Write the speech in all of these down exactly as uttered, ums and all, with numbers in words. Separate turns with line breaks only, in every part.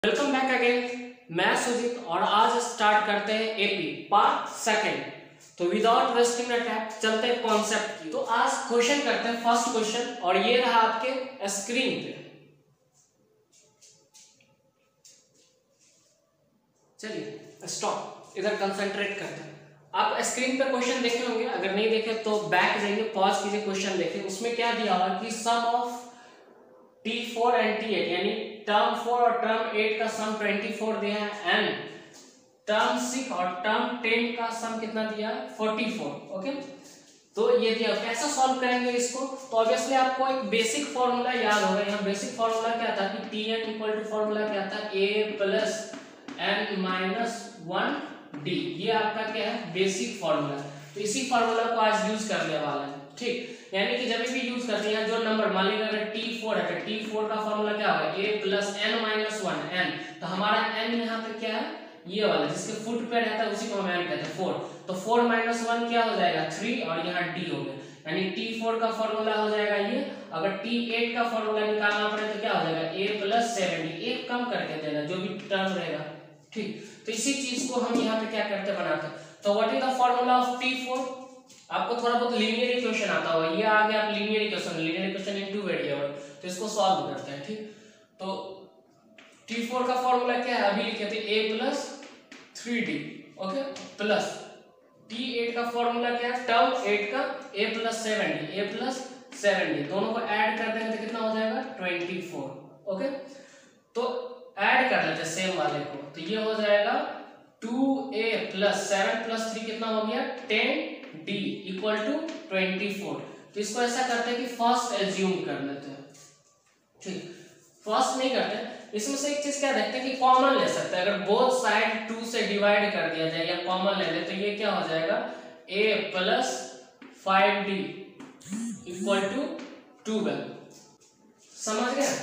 Welcome back again. मैं सुजीत और आज स्टार्ट करते हैं एपी पार्ट सेकंड। तो विदाउट वेस्टिंग टाइम चलते हैं कॉन्सेप्ट की। तो आज क्वेश्चन करते हैं फर्स्ट क्वेश्चन और ये रहा आपके स्क्रीन पे। चलिए स्टॉप, इधर कंसंट्रेट करते हैं। आप स्क्रीन पे क्वेश्चन देखे होंगे, अगर नहीं देखे तो बैक जाइए, पॉज कीजिए, क्वेश्चन देखें। उसमें क्या दिया हुआ कि sum of T four and T eight, यानी टर्म फोर और टर्म एट का सम ट्वेंटी फोर दिया है एंड टर्म सिक्स और टर्म टेन का सम कितना दिया है फोर्टी फोर। ओके, तो ये दिया। कैसे सॉल्व करेंगे इसको? तो ऑब्वियसली आपको एक बेसिक फॉर्मूला याद होगा। यहाँ बेसिक फॉर्मूला क्या था कि T N equal to formula क्या था, A plus N minus one D. ये आपका क्या है, बेसिक फॉर्मूला। तो इसी फॉर्मूला को आज यूज करने वाला है। ठीक, यानी कि जब भी यूज करते हैं जो नंबर, मान लीजिए अगर टी फोर है तो टी फोर का फॉर्मूला क्या होगा, a plus N minus one N. तो हमारा n यहाँ पे क्या है, ये वाला जिसके फुट पे रहता है उसी को हम n कहते हैं फोर। तो फोर माइनस वन क्या हो जाएगा, थ्री, और यहाँ d हो गया। यानी टी फोर का फॉर्मूला हो जाएगा ये। अगर टी एट का फॉर्मूला निकालना पड़े तो क्या हो जाएगा, a प्लस सेवेंटी। एक कम करके देना जो भी टर्म रहेगा। ठीक, तो इसी चीज को हम यहाँ पे क्या करते बनाते हैं। तो what is the formula of T four? आपको थोड़ा बहुत लीनियर इक्वेशन आता होगा, ये आ गया आप linear equation, linear equation in two variable. तो इसको सॉल्व करते हैं। ठीक, तो टी फोर का फॉर्मूला क्या है, अभी लिखे थे a plus three D. Okay, plus T eight का फॉर्मूला क्या है, टर्म एट का a plus seven D, a plus seven D. दोनों को ऐड कर देंगे तो कितना हो जाएगा, ट्वेंटी फोर। ओके, तो ऐड कर लेते हैं सेम वाले को। तो ये हो जाएगा two A plus seven plus three कितना हो गया, ten D equal to twenty four. तो इसको ऐसा करते हैं कि फर्स्ट एज्यूम कर लेते हैं। ठीक, फर्स्ट नहीं करते, इसमें से एक चीज क्या देखते हैं कि कॉमन ले सकते हैं। अगर बोथ साइड टू से डिवाइड कर दिया जाए या कॉमन ले ले तो ये क्या हो जाएगा, a plus five D equal to twelve. समझ गए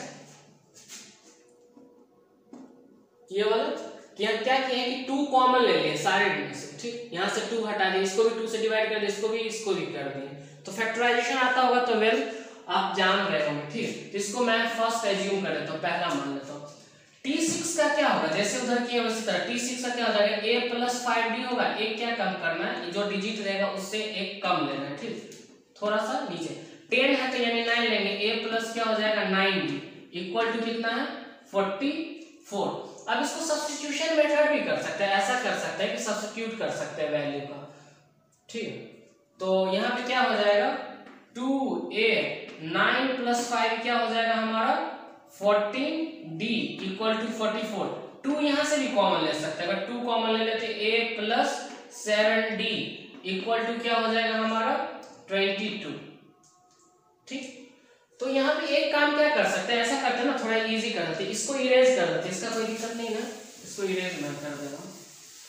ये वाला? यहाँ क्या किया है कि टू कॉमन ले लिए सारे में से। ठीक, यहाँ से टू हटा दिए, इसको भी टू से डिवाइड कर दिए, इसको भी इसको भी कर दिए। तो फैक्टराइजेशन आता होगा तो वेल आप जान रहे होंगे। ठीक, तो इसको मैं फर्स्ट एज्यूम कर लेता हूँ, पहला मान लेता हूँ। टी सिक्स का क्या होगा, जैसे उधर किया वैसे तरह टी सिक्स का क्या हो जाएगा, a प्लस फाइव डी होगा। एक क्या कम करना है, जो डिजिट रहेगा उससे एक कम लेना है। ठीक, थोड़ा सा नीचे टेन है तो यानी नाइन लेंगे, a प्लस क्या हो जाएगा नाइन डी इक्वल टू कितना है, फोर्टी फोर। अब इसको सब्स्टिट्यूशन मेथड भी कर सकते हैं, ऐसा कर सकते हैं कि सब्स्टिट्यूट कर सकते हैं वैल्यू का। ठीक, तो यहाँ पे क्या हो जाएगा, two A nine plus five क्या हो जाएगा हमारा, fourteen D equal to forty four. Two यहाँ से भी कॉमन ले सकते हैं, अगर टू कॉमन ले लेते a plus seven D equal to क्या हो जाएगा हमारा, ट्वेंटी टू। ठीक, तो यहाँ पे एक काम क्या कर सकते हैं, ऐसा करते हैं ना, थोड़ा इजी कर देते हैं, इसको इरेज कर देते हैं। इसका कोई दिक्कत नहीं ना, इसको इरेज मैं कर दे रहा हूँ।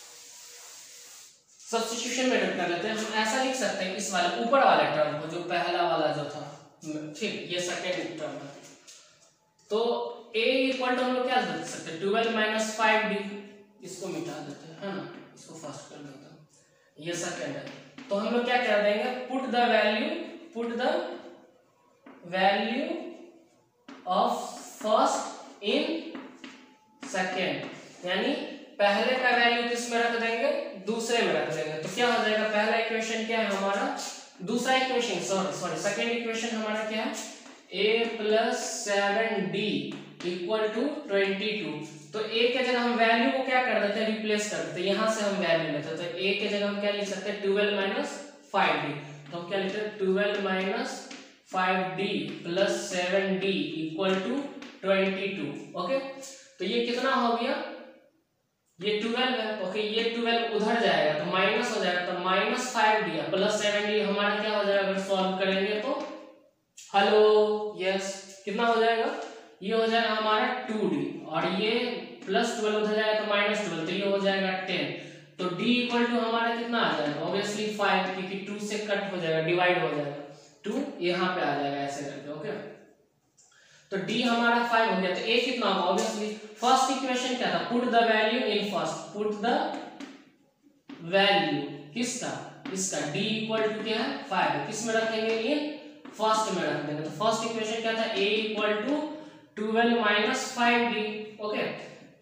सब्स्टिट्यूशन मेथड कर लेते हैं। हम ऐसा लिख सकते हैं इस वाले ऊपर वाले टर्म को, जो पहला वाला जो था। ठीक, ये सेकेंड टर्म है। तो a इक्वल टू हम लोग क्या लिख सकते हैं, ट्वेल्व माइनस फाइव डी। इसको मिटा देते हैं, है ना, इसको फर्स्ट कर देते हैं, ये सेकेंड है। तो हम लोग क्या कर देंगे, put the value, put the value of first in second, यानी पहले का वैल्यू किस में रख देंगे, दूसरे में रख देंगे। तो क्या हो जाएगा, पहला इक्वेशन क्या है हमारा, दूसरा equation sorry sorry second equation हमारा क्या है, a plus seven D equal to twenty two. तो a के जगह हम वैल्यू को क्या कर देते हैं, रिप्लेस कर देते हैं। यहाँ से हम वैल्यू लेते हैं, तो a के जगह हम क्या लिख सकते हैं, ट्वेल्व माइनस फाइव डी। तो हम क्या लिखते हैं, twelve minus five D plus seven D equal to twenty two. Okay, तो ये कितना हो गया, ये ट्वेल्व है। ओके, ये ट्वेल्व उधर जाएगा तो माइनस हो जाएगा, तो minus five D plus seven D हमारा क्या हो जाएगा, अगर सॉल्व करेंगे तो हेलो यस कितना हो जाएगा, ये हो जाएगा हमारा टू डी, और ये प्लस ट्वेल्व उधर जाएगा तो माइनस ट्वेल्व, तो ये हो जाएगा टेन। तो d इक्वल टू हमारा कितना आ जाएगा, ऑब्वियसली फाइव, क्योंकि टू से कट हो जाएगा, डिवाइड हो जाएगा, टू यहाँ पे आ जाएगा ऐसे करके। ओके, तो d हमारा फाइव हो गया, तो a कितना होगा, ऑब्वियसली फर्स्ट इक्वेशन क्या था, put the value in first, put the value किसका, इसका, d इक्वल टू क्या है फाइव, किस में रखेंगे, ये फर्स्ट में रख देंगे। तो फर्स्ट इक्वेशन क्या था, a equal to twelve minus five D. Okay,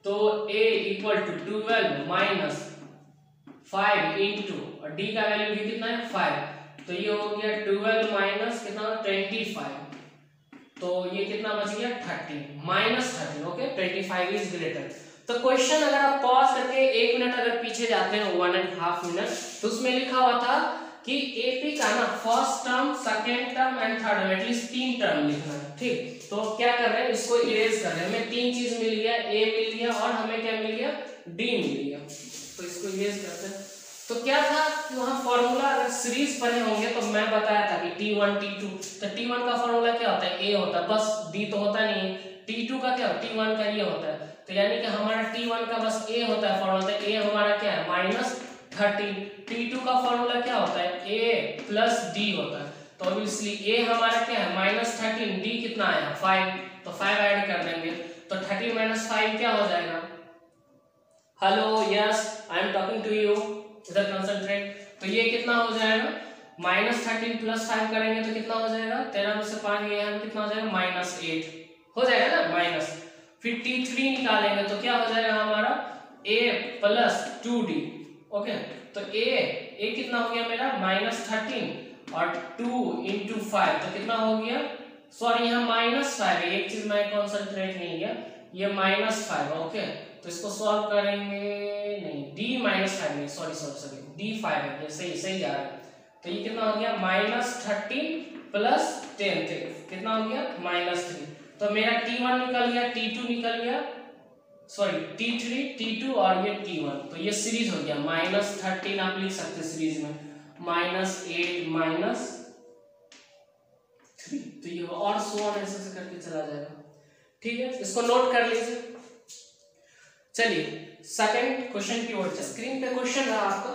तो a equal to twelve minus five into और d का वैल्यू भी कितना है फाइव, तो ये हो गया ट्वेल्व माइनस कितना ट्वेंटी फाइव, तो ये कितना बच गया thirteen minus thirteen. Okay, twenty five is greater. तो क्वेश्चन अगर आप पॉज करके एक मिनट अगर पीछे जाते हैं वन एंड हाफ मिनट, तो उसमें लिखा हुआ था कि एपी का ना first term second term and third term at least तीन टर्म लिखना है। ठीक, तो क्या कर रहे हैं इसको इरेज कर रहे हैं। हमें तीन चीज मिल गया, ए मिल गया और हमें क्या मिल गया डी मिल गया, तो इसको इरेज करते हैं। तो क्या था कि वहां फॉर्मूला अगर सीरीज पढ़े होंगे तो मैं बताया था कि टी वन टी टू, तो टी वन का फॉर्मूला क्या होता है ए होता है बस, डी तो होता नहीं है। टी टू का क्या टी वन का ये होता है, तो यानी कि हमारा टी वन का बस ए होता है फॉर्मूला, तो ए हमारा क्या है माइनस थर्टीन। टी टू का फॉर्मूला क्या होता है ए प्लस डी होता है, तो ऑब्वियसली ए हमारा क्या है माइनस थर्टीन, डी कितना आया फाइव, तो फाइव ऐड कर देंगे तो थर्टीन माइनस फाइव क्या हो जाएगा। Hello yes I am talking to you, इधर कंसंट्रेट। तो ये कितना हो जाएगा माइनस थर्टीन प्लस फाइव करेंगे तो कितना हो जाएगा, तेरह में से पांच गया है कितना हो जाएगा माइनस एट हो जाएगा ना माइनस। फिर टी थ्री निकालेंगे तो क्या हो जाएगा हमारा a plus two D. Okay, तो a a कितना हो गया मेरा माइनस थर्टीन और टू इंटू फाइव तो कितना हो गया, सॉरी यहाँ माइनस फाइव है, एक चीज मैं कंसंट्रेट नहीं किया, ये माइनस फाइव। ओके, तो इसको सॉल्व करेंगे, नहीं d माइनस फाइव नहीं, sorry sorry sorry d five है, ये सही सही जा रहा है। तो ये कितना हो गया माइनस थर्टीन प्लस टेन, कितना हो गया माइनस थ्री। तो मेरा टी वन निकल गया, टी टू निकल गया, sorry T three T two और ये टी वन, तो ये सीरीज हो गया माइनस थर्टीन आप लिख सकते हैं सीरीज में, माइनस एट माइनस थ्री, तो ये और सो ऑन ऐसे से करके चला जाएगा। ठीक है, इसको नोट कर लीजिए। चलिए सेकंड क्वेश्चन की ओर, स्क्रीन पे क्वेश्चन है आपका।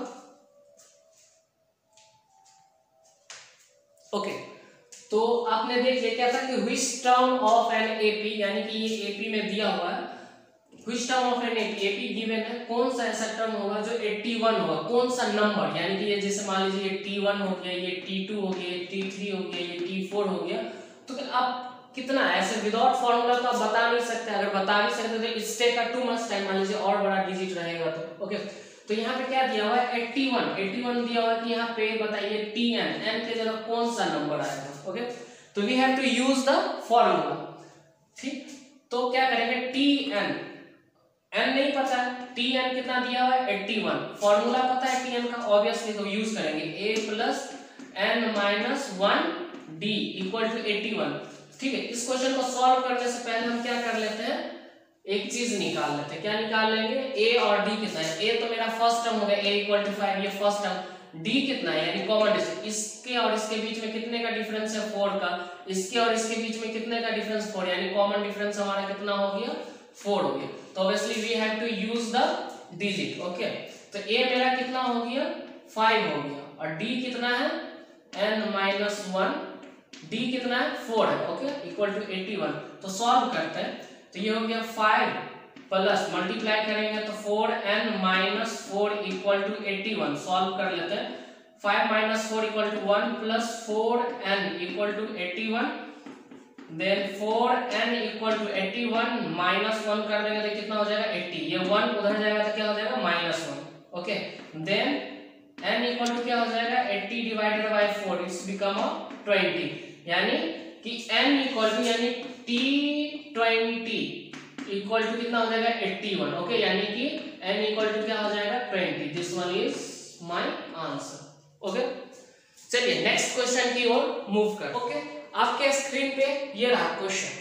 Okay okay. तो आपने देख लिया क्या था कि which term of an A P, यानी कि ये A P में दिया हुआ है, which term of an A P, A P given है, कौन सा ऐसा टर्म होगा जो इक्यासी होगा, कौन सा नंबर, यानी कि ये जैसे मान लीजिए ये टी वन हो गया, ये टी टू हो गया, ये टी थ्री हो गया, ये टी फोर हो गया, तो आप कितना ऐसे विदाउट फॉर्मूला तो आप बता नहीं सकते, अगर बता भी सकते तो it's take a too much time, मान लीजिए और बड़ा डिजिट रहेगा तो। ओके, तो यहाँ पे क्या दिया हुआ है इक्यासी, इक्यासी दिया हुआ है कि यहाँ पे बताइए टी एन, एन के जगह कौन सा नंबर आएगा। ओके, तो we have to use the formula. ठीक, तो क्या करेंगे टी एन, एन नहीं पता है, टी एन कितना दिया हुआ है इक्यासी, फॉर्मूला पता है टी एन का, ऑब्वियसली तो यूज करेंगे A plus N minus one D equal to इक्यासी। ठीक है, इस क्वेश्चन को सॉल्व करने से पहले हम क्या कर लेते हैं, एक चीज निकाल लेते हैं। क्या निकाल लेंगे, a और d कितना है, a तो मेरा फर्स्ट टर्म हो गया a इक्वल टू फाइव, ये फर्स्ट टर्म, d कितना है यानी कॉमन डिफरेंस, इसके और इसके बीच में कितने का डिफरेंस है फोर का, इसके और इसके बीच में कितने का डिफरेंस फोर, यानी कॉमन डिफरेंस हमारा कितना हो गया फोर हो गया, तो obviously we have to use the digit. Okay, तो a मेरा कितना हो गया फाइव हो गया और d कितना है n माइनस वन, d कितना है फोर है। ओके, इक्वल टू इक्यासी, तो सॉल्व करते हैं, तो ये हो गया फाइव प्लस मल्टीप्लाई करेंगे तो four N minus four equal to इक्यासी, सॉल्व कर लेते हैं, five minus four equal to one plus four N equal to इक्यासी, then four N equal to इक्यासी माइनस वन कर देंगे तो कितना हो जाएगा अस्सी, ये वन उधर जाएगा तो क्या हो जाएगा minus one. Okay, then n equal to क्या हो जाएगा अस्सी divided by four, it's become a twenty, यानी कि n इक्वल टू यानी टी ट्वेंटी इक्वल टू कितना हो जाएगा इक्यासी। ओके, यानी कि n इक्वल टू क्या हो जाएगा twenty, this one is my answer. Okay, चलिए नेक्स्ट क्वेश्चन की ओर मूव कर। ओके, आपके स्क्रीन पे ये रहा क्वेश्चन।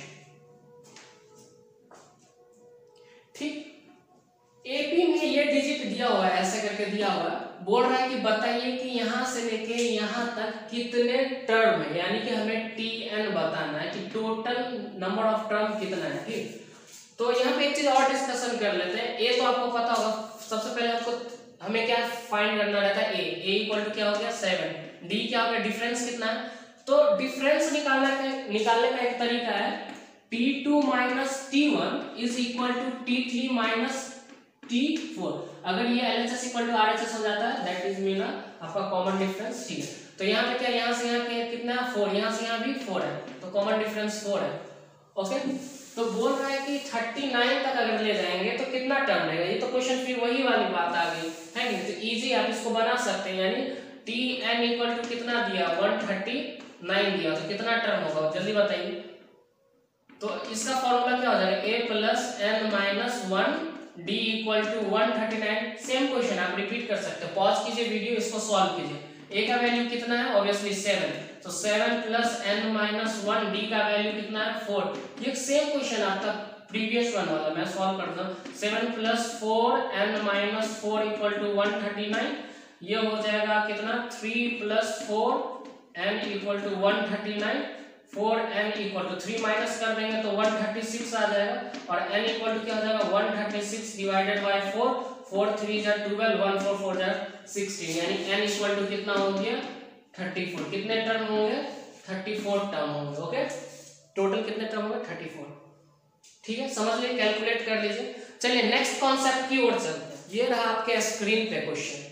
ठीक, एपी में ये डिजिट दिया हुआ है, ऐसे करके दिया हुआ है, बोल रहा है कि बताइए कि यहां से लेके यहां तक कितने टर्म है, यानी कि हमें टी एन बताना है कि टोटल नंबर ऑफ टर्म कितना है। ठीक, तो यहाँ पे एक चीज और डिस्कशन कर लेते हैं। ए तो आपको पता होगा, सबसे पहले आपको हमें क्या फाइंड करना रहता है, ए ए इक्वल टू क्या हो गया सेवन, डी क्या हो गया डिफरेंस कितना है, तो डिफरेंस निकालने का निकालने का एक तरीका है T two minus T one is equal to T three minus T four. अगर ये L H S equal to R H S हो जाता है, दैट इज मीन आपका कॉमन डिफरेंस। ठीक है, तो यहाँ पे क्या, यहाँ से यहाँ पे कितना है फोर, यहाँ से यहाँ भी फोर है, तो कॉमन डिफरेंस फोर है। ओके, तो बोल रहा है कि थर्टी नाइन तक अगर ले जाएंगे तो कितना टर्म रहेगा। ये तो क्वेश्चन फिर वही वाली बात आ गई है कि तो इजी आप इसको बना सकते हैं, यानी टी एन इक्वल टू कितना दिया वन थर्टी नाइन दिया, तो कितना टर्म होगा जल्दी बताइए। तो इसका फॉर्मूला क्या हो जाएगा, A plus N minus one D equal to one thirty nine. Same question आप रिपीट कर सकते हैं, पॉज कीजिए वीडियो, इसको सॉल्व कीजिए। ए का वैल्यू कितना है, ऑब्वियसली सेवन, तो seven plus N minus one, D का वैल्यू कितना है फोर। ये सेम क्वेश्चन आता प्रीवियस वन वाला, मैं सॉल्व करता हूँ। Seven plus four N minus four equal to one thirty nine, ये हो जाएगा कितना three plus four N equal to one thirty nine, four N equal to three minus कर देंगे तो वन थर्टी सिक्स आ जाएगा, और n इक्वल टू क्या हो जाएगा one thirty six divided by four, four three जा ट्वेल्व, वन फोर फोर जा सिक्सटीन, यानी n इक्वल टू कितना हो गया थर्टी फोर। कितने टर्म होंगे, थर्टी फोर टर्म होंगे। ओके, टोटल कितने टर्म होंगे, थर्टी फोर। ठीक है, समझ लीजिए, कैलकुलेट कर लीजिए। चलिए नेक्स्ट कॉन्सेप्ट की ओर चलते हैं। ये रहा आपके स्क्रीन पे क्वेश्चन।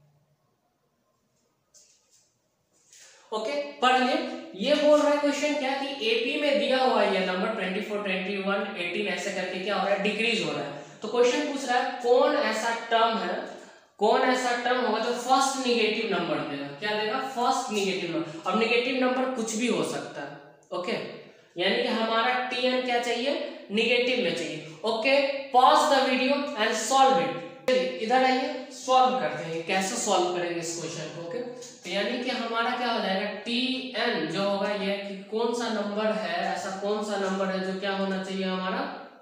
ओके, पढ़ लिए। ये बोल रहा है क्वेश्चन क्या कि एपी में दिया हुआ ये number twenty four, twenty one, eighteen ऐसे करके क्या हो रहा है, डिक्रीज हो रहा है। तो क्वेश्चन पूछ रहा है कौन ऐसा टर्म है, कौन ऐसा टर्म होगा जो फर्स्ट निगेटिव नंबर देगा। क्या देगा, फर्स्ट निगेटिव नंबर। अब निगेटिव नंबर कुछ भी हो सकता है। ओके, यानी कि हमारा टीएन क्या चाहिए, निगेटिव में चाहिए। Okay, pause the video and solve it. इधर आइए, सॉल्व करते हैं, कैसे सॉल्व करेंगे इस क्वेश्चन को। ओके, तो यानी कि हमारा क्या हो जाएगा, टी एन जो होगा ये कि कौन सा नंबर है, ऐसा कौन सा नंबर है जो क्या होना चाहिए, हमारा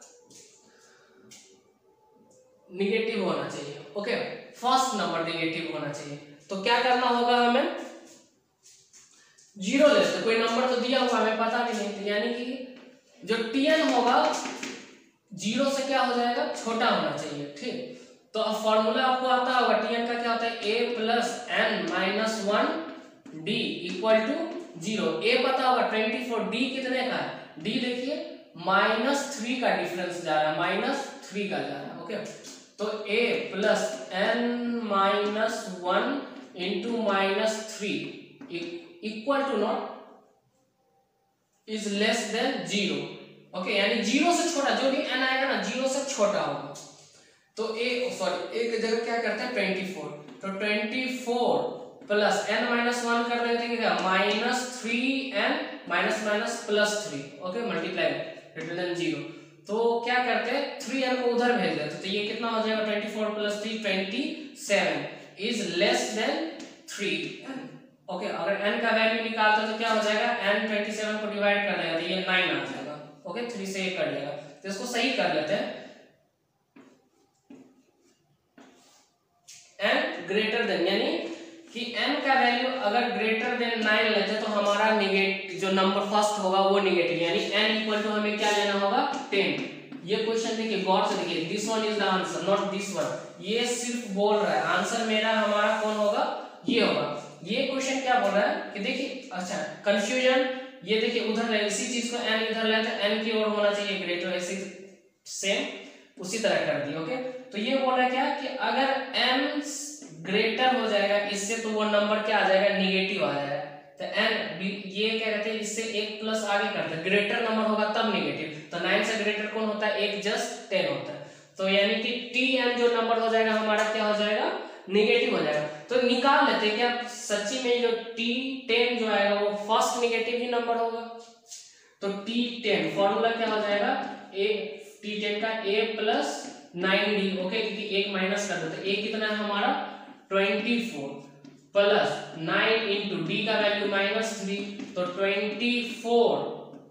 निगेटिव होना चाहिए। ओके, फर्स्ट नंबर निगेटिव होना चाहिए। तो क्या करना होगा, हमें जीरो लेते, कोई नंबर तो दिया हुआ हमें पता भी नहीं, यानी कि जो टी एन होगा जीरो से क्या हो जाएगा, छोटा होना चाहिए। ठीक, तो अब फॉर्मूला आपको आता होगा, टीएन का क्या होता है, A plus N minus one D equal to zero. A पता होगा ट्वेंटी फोर, डी कितने का है, डी देखिए माइनस थ्री का डिफरेंस जा रहा है, माइनस थ्री का जा रहा है। ओके, तो A plus N minus one into minus three equal to not is less than zero. Okay, यानी जीरो से छोटा, जो भी एन आएगा ना जीरो से छोटा होगा। तो ए सॉरी ए की जगह क्या करते हैं ट्वेंटी फोर, तो twenty four plus N minus one कर देते हैं क्या, minus three N minus minus plus three. Okay, multiply greater than zero. तो क्या करते हैं, थ्री एन को उधर भेज देते, तो ये कितना हो जाएगा, twenty four plus three twenty seven is less than three N. Okay, अगर n का वैल्यू निकालते हैं तो क्या हो जाएगा, n ट्वेंटी सेवन को डिवाइड कर देगा तो ये नाइन आ जाएगा। ओके, थ्री से ये कट जाएगा, तो इसको सही कर लेते हैं। n ग्रेटर देन, यानी कि n का वैल्यू अगर ग्रेटर देन नाइन लेते तो हमारा निगेटिव जो नंबर फर्स्ट होगा वो निगेटिव, यानी n इक्वल टू हमें क्या लेना होगा, टेन। ये क्वेश्चन देखिए गौर से देखिए, this one is the answer not this one. ये सिर्फ बोल रहा है आंसर मेरा हमारा कौन होगा, ये होगा। ये क्वेश्चन क्या बोल रहा है कि देखिए, अच्छा कंफ्यूजन, ये देखिए उधर है, इसी चीज को n इधर लेते हैं, n की ओर होना चाहिए ग्रेटर, ऐसे सेम उसी तरह कर दिया। ओके, तो ये बोल रहा है क्या कि अगर n ग्रेटर हो जाएगा इससे तो वो नंबर क्या आ जाएगा, निगेटिव आ जाएगा। तो n ये क्या कहते हैं, इससे एक प्लस आगे करते हैं, ग्रेटर नंबर होगा तब निगेटिव। तो नाइन से ग्रेटर कौन होता है, एक जस्ट टेन होता है। तो यानी कि टी एन जो नंबर हो जाएगा हमारा क्या हो जाएगा, निगेटिव हो जाएगा। तो निकाल लेते हैं क्या सच्ची में जो टी टेन जो आएगा वो फर्स्ट निगेटिव ही नंबर होगा। तो टी टेन फॉर्मूला क्या हो जाएगा, ए टी टेन का A plus nine D. Okay, क्योंकि एक माइनस कर देते, ए कितना है हमारा twenty four plus nine into D का वैल्यू माइनस थ्री, तो twenty four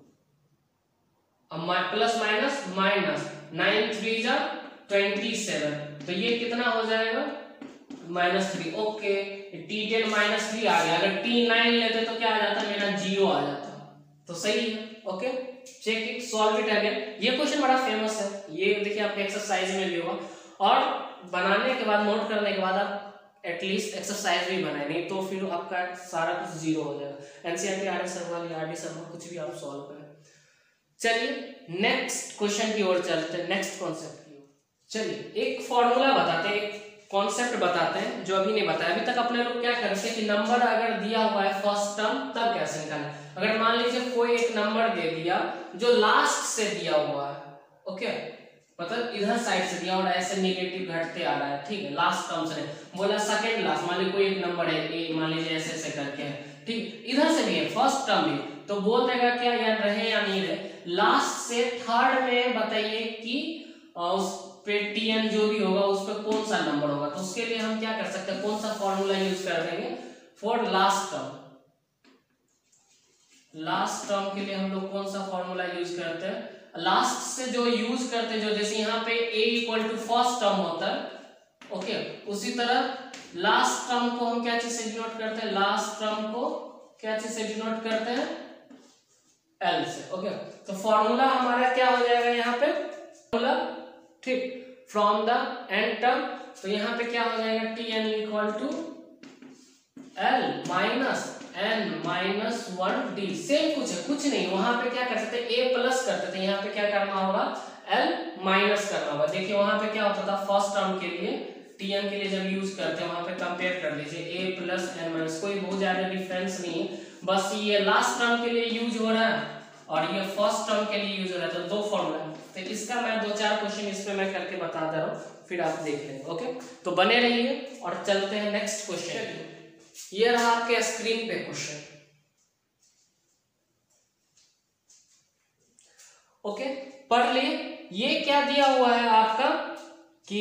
plus minus minus nine three जा ट्वेंटी सेवन, तो ये कितना हो जाएगा minus three. Okay, T ten minus three आ गया, अगर टी नाइन लेते तो क्या आ जाता, मेरा जीरो आ जाता, तो सही है। Okay, check it, solve it again. ये क्वेश्चन बड़ा फेमस है, ये देखिए आपके एक्सरसाइज में भी होगा, और बनाने के बाद नोट करने के बाद आप एटलीस्ट एक्सरसाइज भी बनाए, नहीं तो फिर आपका सारा कुछ जीरो हो जाएगा। एनसीईआरटी, आर डी शर्मा या आर डी शर्मा कुछ भी आप सॉल्व करें। चलिए नेक्स्ट क्वेश्चन की ओर चलते हैं, नेक्स्ट कॉन्सेप्ट की ओर। चलिए एक फॉर्मूला बताते हैं, कॉन्सेप्ट बताते हैं जो अभी नहीं बताया। अभी तक अपने लोग क्या करते हैं कि नंबर अगर दिया हुआ है फर्स्ट टर्म तब कैसे निकालें। अगर मान लीजिए कोई एक नंबर दे दिया जो लास्ट से दिया हुआ है, ओके, मतलब इधर साइड से दिया और ऐसे नेगेटिव घटते आ रहा है, ठीक है, लास्ट टर्म से बोला सेकंड लास्ट, मान लीजिए कोई एक नंबर है ए, मान लीजिए ऐसे ऐसे करके है, ठीक, इधर से भी है फर्स्ट टर्म भी, तो बोल देगा क्या यार रहे या नहीं रहे। लास्ट से थर्ड में बताइए कि उस पे टीएन जो भी होगा उस पे कौन सा नंबर होगा। तो उसके लिए हम क्या कर सकते हैं, कौन सा फॉर्मूला यूज कर देंगे for last term. Last term के लिए हम लोग कौन सा फॉर्मूला यूज करते हैं, लास्ट से जो यूज करते हैं, जो जैसे यहाँ पे a equal to first term होता है, ओके, उसी तरह लास्ट टर्म को हम क्या चीज से डिनोट करते हैं, लास्ट टर्म को क्या चीज से डिनोट करते हैं, l से, ओके। तो फॉर्मूला हमारा क्या हो जाएगा यहाँ पे, फॉर्मूला, ठीक, फ्रॉम द एंड टर्म, तो यहाँ पे क्या हो जाएगा, T N equal to L minus N minus one D. Same कुछ है, कुछ नहीं, वहां पे क्या कर सकते ए प्लस करते थे, यहाँ पे क्या करना होगा एल माइनस करना होगा। देखिए वहां पे क्या होता था फर्स्ट टर्म के लिए, टीएन के लिए जब यूज करते हैं वहां पे कंपेयर कर लीजिए ए प्लस एन माइनस, कोई बहुत ज्यादा डिफरेंस नहीं है, बस ये लास्ट टर्म के लिए यूज हो रहा है और ये फर्स्ट टर्म के लिए यूज हो रहा है, तो दो फॉर्मूला। तो इसका मैं दो चार क्वेश्चन इसमें मैं करके बता दे रहा हूँ, फिर आप देख लेंगे, ओके। तो बने रहिए और चलते हैं नेक्स्ट क्वेश्चन। ये रहा आपके स्क्रीन पे क्वेश्चन, ओके, पढ़ लिए। ये क्या दिया हुआ है आपका कि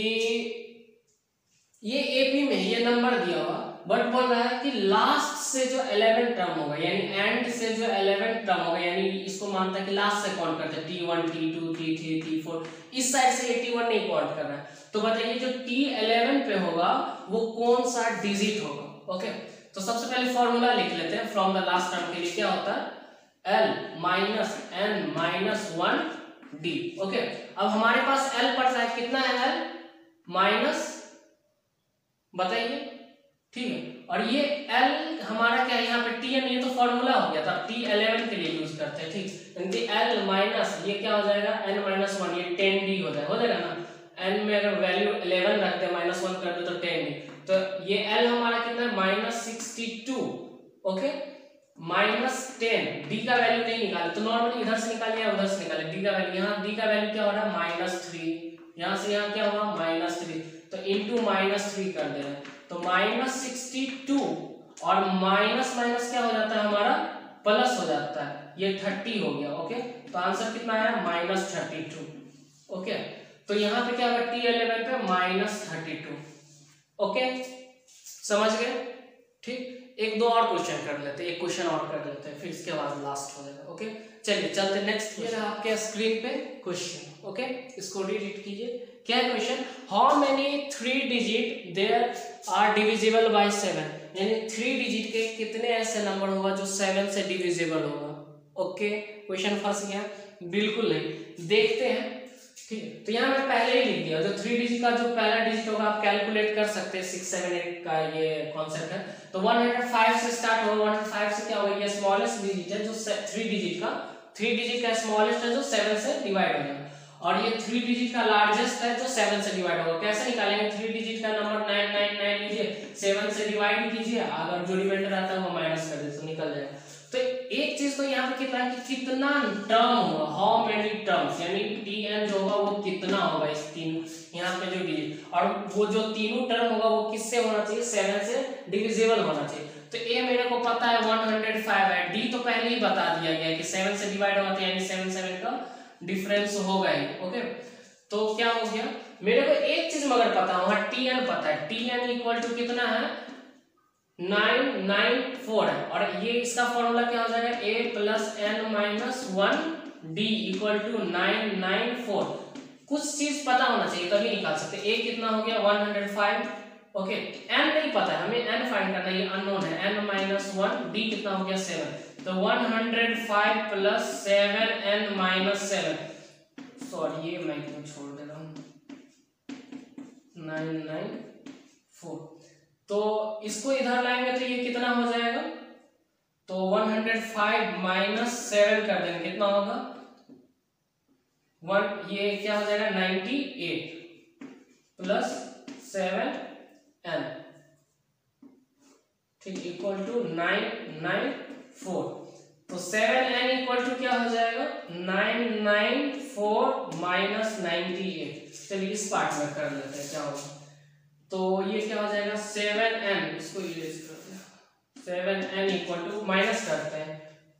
ये एपी में ये नंबर दिया हुआ, बट बोल रहा है कि लास्ट से जो इलेवन टर्म होगा, यानी एंड से जो इलेवन टर्म होगा, यानी इसको मानता है कि लास्ट से काउंट करते हैं, T one T two T three T four, इस साइड से ये टी वन नहीं काउंट कर रहा है। तो बताइए जो टी इलेवन पे होगा वो कौन सा डिजिट होगा, ओके। तो सबसे पहले फॉर्मूला लिख लेते हैं फ्रॉम द लास्ट टर्म के लिए, क्या होता है L minus N minus one D, okay. अब हमारे पास एल पड़ता है, कितना है एल, माइनस, बताइए, ठीक है, और ये एल हमारा क्या है यहाँ पे टी एन, ये तो फॉर्मूला हो गया था, टी इलेवन के लिए यूज करते हैं, ठीक, एल माइनस ये क्या हो जाएगा एन माइनस वन, ये टेन डी हो जाएगा, हो जाएगा ना, एन में अगर वैल्यू इलेवन रखते हैं माइनस वन कर दो तो टेन डी, तो ये एल हमारा कितना है minus sixty two, okay, minus ten, D का वैल्यू नहीं निकाले तो नॉर्मली इधर से निकालिए उधर से निकालिए, डी का वैल्यू, यहाँ डी का वैल्यू क्या हो रहा है माइनस थ्री, यहाँ से यहाँ क्या हुआ माइनस थ्री, तो इंटू माइनस थ्री कर दे रहे हैं, तो माइनस सिक्सटी टू और माइनस माइनस क्या हो जाता है हमारा प्लस हो जाता है, ये थर्टी हो गया, ओके। तो आंसर कितना आया माइनस थर्टी टू, ओके। तो यहाँ पे क्या होगा टी इलेवन पे माइनस थर्टी टू, ओके, समझ गए, ठीक। एक दो और क्वेश्चन कर लेते हैं, एक क्वेश्चन और कर लेते हैं, फिर इसके बाद लास्ट हो जाएगा, ओके। चलिए चलते नेक्स्ट, ये रहा आपके स्क्रीन पे क्वेश्चन, ओके, इसको रीड कीजिए। क्या है question, how many three digit there are divisible by seven, यानी थ्री डिजिट के कितने ऐसे नंबर होगा जो सेवन से डिविजिबल होगा, ओके। क्वेश्चन फंस गया, बिल्कुल नहीं, देखते हैं, ठीक है। तो यहाँ मैं पहले ही लिख दिया, जो थ्री डिजिट का जो पहला डिजिट होगा आप कैलकुलेट कर सकते हैं, सिक्स सेवन एट का ये कॉन्सेप्ट है, तो वन हंड्रेड फाइव से स्टार्ट होगा, वन हंड्रेड फाइव से क्या होगा, ये स्मॉलेस्ट डिजिट है जो थ्री डिजिट का, थ्री डिजिट का स्मॉलेस्ट है जो सेवन से डिवाइड हो जाएगा, और ये थ्री डिजिट का लार्जेस्ट है जो सेवन से डिवाइड होगा। कैसे निकालेंगे, थ्री डिजिट का नंबर नाइन नाइन नाइन लीजिए, सेवन से डिवाइड कीजिए, अगर जो रिमाइंडर आता है वो माइनस कर दीजिए तो निकल जाएगा। तो एक चीज तो यहाँ पे कितना है कि कितना टर्म होगा, हाउ मेनी टर्म्स, यानी टी एन जो होगा वो कितना होगा, इस तीन यहाँ पे जो डिजिट, और वो जो तीनों टर्म होगा वो किससे होना चाहिए, सेवन से डिविजिबल होना चाहिए। तो ए मेरे को पता है वन हंड्रेड फाइव है, डी तो पहले ही बता दिया गया है कि सेवन से डिवाइड होगा, यानी सेवन सेवन का डिफरेंस होगा ही, ओके। तो क्या हो गया, मेरे को एक चीज मगर पता है, वहां टी एन पता है, टी एन इक्वल टू कितना है नाइन नाइन फोर है, और ये इसका फॉर्मूला क्या हो जाएगा A plus N minus one D equal to nine nine four. कुछ चीज पता होना चाहिए तभी निकाल सकते। ए कितना हो गया one hundred five, okay. N नहीं पता है, हमें एन फाइंड करना है, ये अननोन है, एन माइनस वन, डी कितना हो गया सेवन, तो one hundred five plus seven N minus seven, sorry ये मैं क्यों छोड़ दे रहा हूँ, नाइन नाइन फोर। तो इसको इधर लाएंगे तो ये कितना हो जाएगा, तो one hundred five minus seven कर देंगे, कितना होगा वन, ये क्या हो जाएगा ninety eight plus seven N, ठीक, equal to nine nine four. तो सेवन एन इक्वल टू क्या हो जाएगा, nine nine four minus ninety eight. चलिए इस पार्ट में कर लेते हैं क्या होगा। तो ये क्या हो जाएगा, सेवन एन, इसको इरेज करते हैं, seven N equal to minus करते हैं,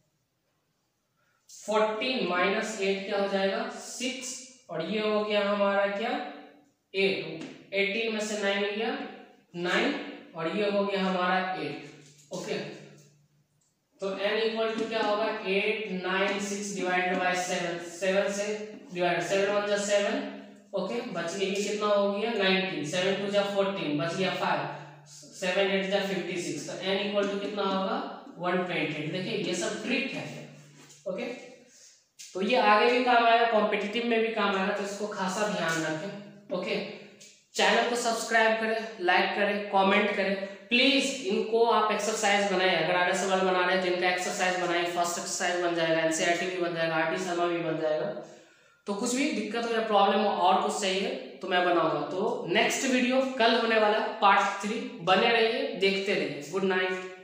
फोर्टीन माइनस एट क्या हो जाएगा, सिक्स, और ये हो गया हमारा क्या, एट। एटीन में से नाइन गया नाइन, और ये हो गया हमारा एट। ओके, तो n इक्वल टू क्या होगा, eight nine six divided by seven, seven से डिवाइड, सेवन वन जा सेवन, ओके, बच गया ये कितना हो गया नाइनटीन, सेवन टू जा फोर्टीन, बच गया फाइव, सेवन एट जा फिफ्टी सिक्स। तो n इक्वल टू कितना होगा, वन ट्वेंटी एट। देखिए ये सब ट्रिक है, ओके, तो ये आगे भी काम आएगा, कॉम्पिटिटिव में भी काम आएगा, तो इसको खासा ध्यान रखें। ओके, चैनल को सब्सक्राइब करें, लाइक करें, कमेंट करें, प्लीज इनको आप एक्सरसाइज बनाएं। अगर आर एस सवाल बना रहे हैं तो इनका एक्सरसाइज बनाएं, फर्स्ट एक्सरसाइज बन जाएगा, एनसीईआरटी भी बन जाएगा, आरटी शर्मा भी बन जाएगा। तो कुछ भी दिक्कत हो या प्रॉब्लम हो और कुछ चाहिए तो मैं बनाऊंगा। तो नेक्स्ट वीडियो कल होने वाला पार्ट थ्री, बने रहिए, देखते रहिए। Good night.